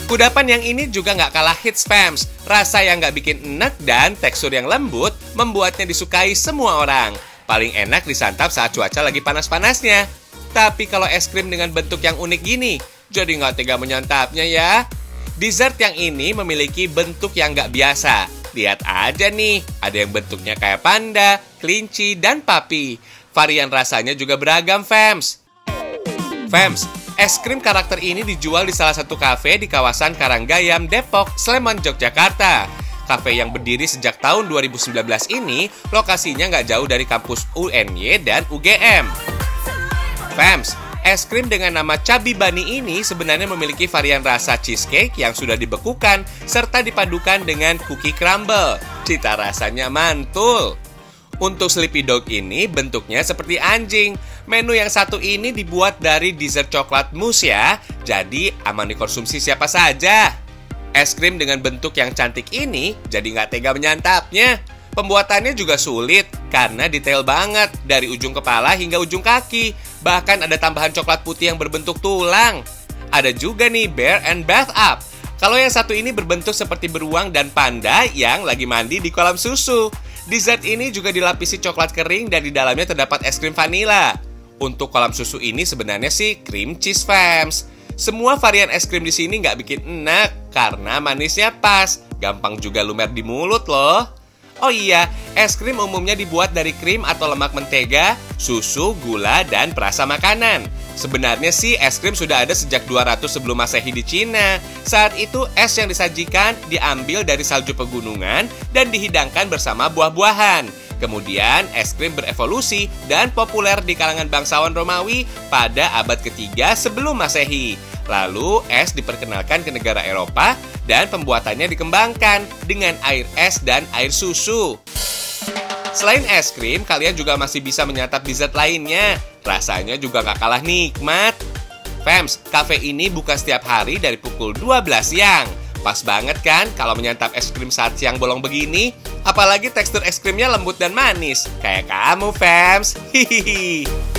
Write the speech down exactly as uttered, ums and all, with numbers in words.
Kudapan yang ini juga nggak kalah hits fams. Rasa yang nggak bikin enek dan tekstur yang lembut membuatnya disukai semua orang. Paling enak disantap saat cuaca lagi panas-panasnya. Tapi kalau es krim dengan bentuk yang unik gini, jadi nggak tega menyantapnya ya. Dessert yang ini memiliki bentuk yang nggak biasa. Lihat aja nih, ada yang bentuknya kayak panda, kelinci, dan papi. Varian rasanya juga beragam fams. Fams, es krim karakter ini dijual di salah satu kafe di kawasan Karanggayam, Depok, Sleman, Yogyakarta. Kafe yang berdiri sejak tahun dua ribu sembilan belas ini, lokasinya nggak jauh dari kampus U N Y dan U G M. Fams, es krim dengan nama Chubby Bunny ini sebenarnya memiliki varian rasa cheesecake yang sudah dibekukan serta dipadukan dengan cookie crumble. Cita rasanya mantul. Untuk Sleepy Dog ini bentuknya seperti anjing. Menu yang satu ini dibuat dari dessert coklat mousse ya, jadi aman dikonsumsi siapa saja. Es krim dengan bentuk yang cantik ini jadi nggak tega menyantapnya. Pembuatannya juga sulit karena detail banget dari ujung kepala hingga ujung kaki. Bahkan ada tambahan coklat putih yang berbentuk tulang. Ada juga nih Bear and Bath Up. Kalau yang satu ini berbentuk seperti beruang dan panda yang lagi mandi di kolam susu. Dessert ini juga dilapisi coklat kering dan di dalamnya terdapat es krim vanila. Untuk kolam susu ini sebenarnya sih cream cheese fams. Semua varian es krim di sini nggak bikin enak karena manisnya pas, gampang juga lumer di mulut loh. Oh iya, es krim umumnya dibuat dari krim atau lemak mentega, susu, gula, dan perasa makanan. Sebenarnya sih es krim sudah ada sejak dua ratus sebelum Masehi di Cina. Saat itu es yang disajikan diambil dari salju pegunungan dan dihidangkan bersama buah-buahan. Kemudian es krim berevolusi dan populer di kalangan bangsawan Romawi pada abad ketiga sebelum Masehi. Lalu es diperkenalkan ke negara Eropa dan pembuatannya dikembangkan dengan air es dan air susu. Selain es krim, kalian juga masih bisa menyantap dessert lainnya. Rasanya juga gak kalah nikmat. Fams, kafe ini buka setiap hari dari pukul dua belas siang. Pas banget kan kalau menyantap es krim saat siang bolong begini? Apalagi tekstur es krimnya lembut dan manis. Kayak kamu, Fams. Hihihi.